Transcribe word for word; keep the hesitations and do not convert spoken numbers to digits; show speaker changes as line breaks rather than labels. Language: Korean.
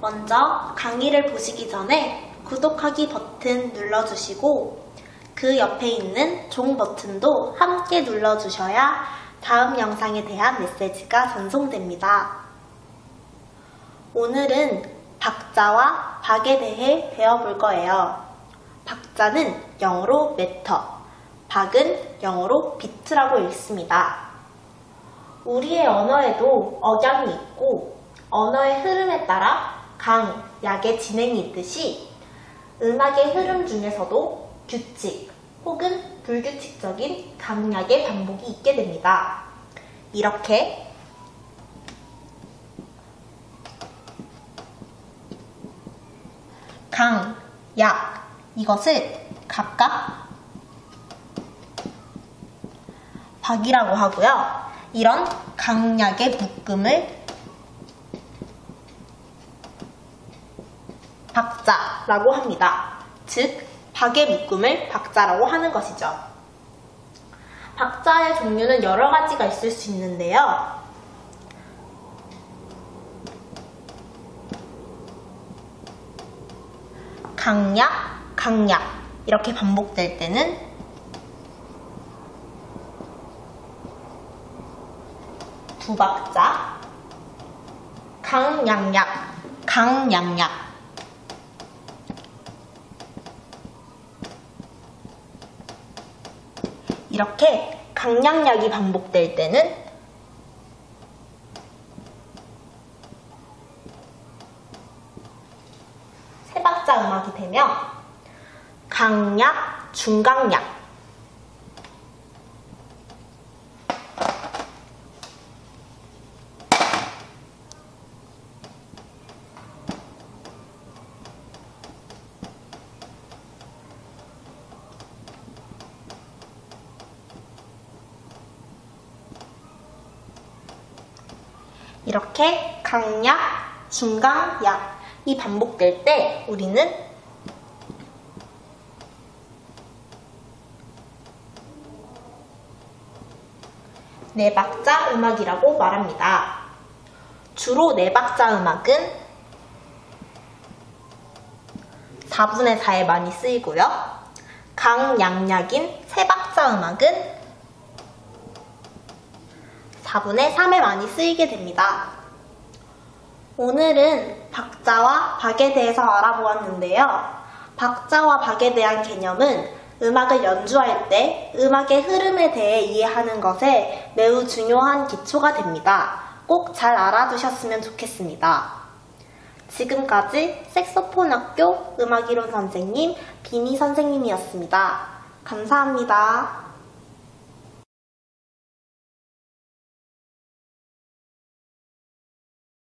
먼저 강의를 보시기 전에 구독하기 버튼 눌러주시고 그 옆에 있는 종 버튼도 함께 눌러주셔야 다음 영상에 대한 메시지가 전송됩니다. 오늘은 박자와 박에 대해 배워볼 거예요. 박자는 영어로 meter, 박은 영어로 beat라고 읽습니다. 우리의 언어에도 억양이 있고 언어의 흐름에 따라 강, 약의 진행이 있듯이 음악의 흐름 중에서도 규칙 혹은 불규칙적인 강약의 반복이 있게 됩니다. 이렇게 강, 약 이것을 각각 박이라고 하고요. 이런 강약의 묶음을 박자라고 합니다. 즉, 박의 묶음을 박자라고 하는 것이죠. 박자의 종류는 여러 가지가 있을 수 있는데요. 강약, 강약 이렇게 반복될 때는 두박자, 강양약, 강양약 이렇게 강양약이 반복될 때는 세박자 음악이 되며 강약, 중강약 이렇게 강약, 중강약이 반복될 때 우리는 네박자 음악이라고 말합니다. 주로 네박자 음악은 사분의 사에 많이 쓰이고요. 강양약인 세박자 음악은 사분의 삼에 많이 쓰이게 됩니다. 오늘은 박자와 박에 대해서 알아보았는데요. 박자와 박에 대한 개념은 음악을 연주할 때 음악의 흐름에 대해 이해하는 것에 매우 중요한 기초가 됩니다. 꼭 잘 알아두셨으면 좋겠습니다. 지금까지 색소폰 학교 음악이론 선생님 비니 선생님이었습니다. 감사합니다.